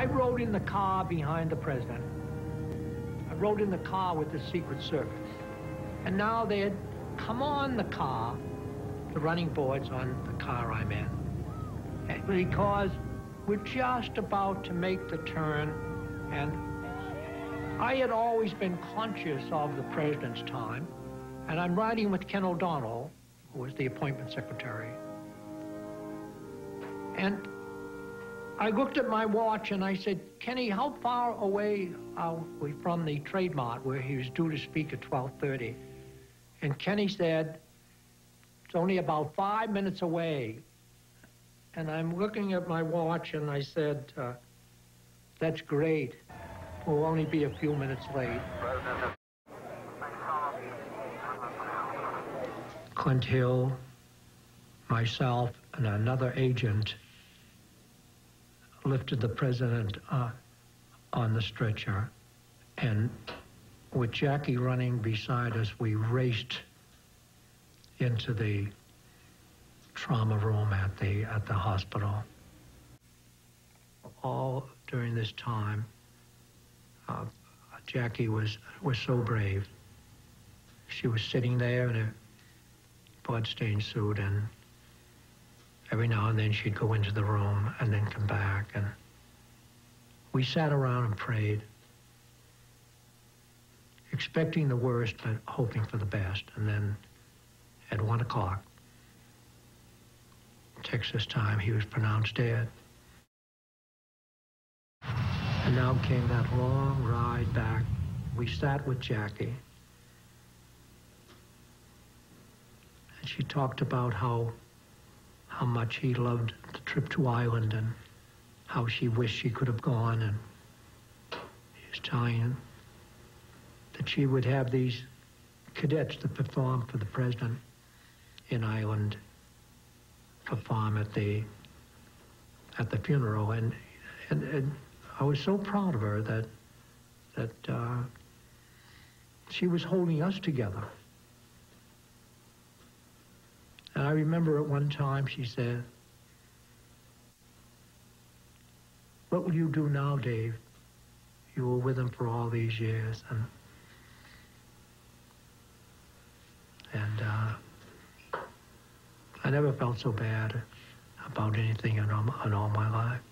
I rode in the car behind the president. I rode in the car with the Secret Service. And now they had come on the car, the running boards on the car I'm in, because we're just about to make the turn, and I had always been conscious of the president's time, and I'm riding with Ken O'Donnell, who was the appointment secretary. And I looked at my watch and I said, Kenny, how far away are we from the Trade Mart where he was due to speak at 12:30? And Kenny said, it's only about 5 minutes away. And I'm looking at my watch and I said, that's great. We'll only be a few minutes late. Clint Hill, myself, and another agent lifted the president on the stretcher, and with Jackie running beside us, we raced into the trauma room at the hospital. All during this time, Jackie was so brave. She was sitting there in a blood-stained suit, and every now and then she'd go into the room and then come back, and we sat around and prayed, expecting the worst but hoping for the best. And then at 1 o'clock, Texas time, he was pronounced dead. And now came that long ride back. We sat with Jackie, and she talked about how much he loved the trip to Ireland and how she wished she could have gone. And he was telling him that she would have these cadets that perform for the president in Ireland perform at the funeral. And I was so proud of her that she was holding us together. And I remember at one time she said, what will you do now, Dave? You were with him for all these years. And I never felt so bad about anything in all my life.